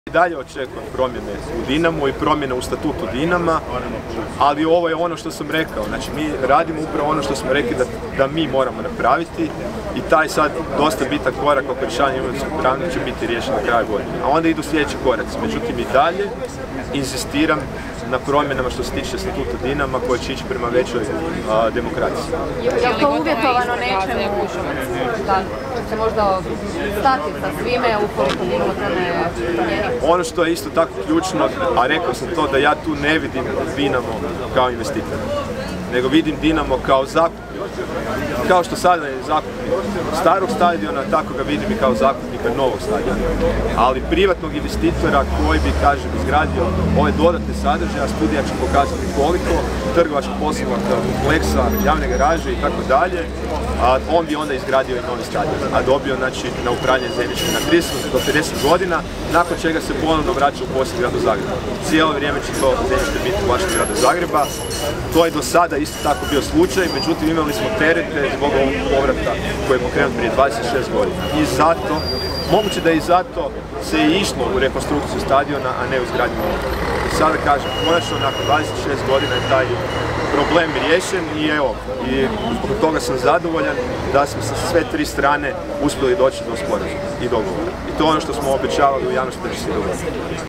I dalje očekujem promjene u Dinamu i promjene u statutu Dinama, ali ovo je ono što sam rekao, znači mi radimo upravo ono što smo rekli da mi moramo napraviti i taj sad dosta bitan korak oko rješavanja imovinskog prava će biti riješen na kraju godine. A onda idu sljedeći koraci, međutim i dalje inzistiram na promjenama što se tiče statuta Dinama koje će ići prema većoj demokraciji. Je li to uvjetovano nečemu da će se možda stati sa svime ukoliko Dinamo to ne promijeni? Ono što je isto tako ključno, a rekao sam to, da ja tu ne vidim Dinamo kao investitor, nego vidim Dinamo kao zakupnik. Kao što sada je zakupnik starog stadiona, tako ga vidim i kao zakupnika novog stadiona. Ali privatnog investitora koji bi, kažem, izgradio ove dodatne sadržaje, a studija će pokazati koliko, trgovačko-poslovnog kompleksa, javne garaže i tako dalje, on bi onda izgradio i novi stadion, a dobio znači, na upravljanje zemljište na 30 do 50 godina, nakon čega se ponovno vraća u posjed gradu Zagreba. Cijelo vrijeme će to zemljište biti u vlasništvu grada Zagreba. To je do sada isto tako bio slučaj, međutim imali smo terete zbog ovog povrata koji je pokrenut prije 26 godina. I zato, moguće da i zato se je išlo u rekonstrukciju stadiona, a ne u izgradnju ovog. I sada kažem, konačno nakon 26 godina je taj problem riješen i evo, i zbog toga sam zadovoljan da smo sa sve tri strane uspjeli doći do sporazuma i dogovora. I to je ono što smo obećavali u javnosti da će se dogoditi.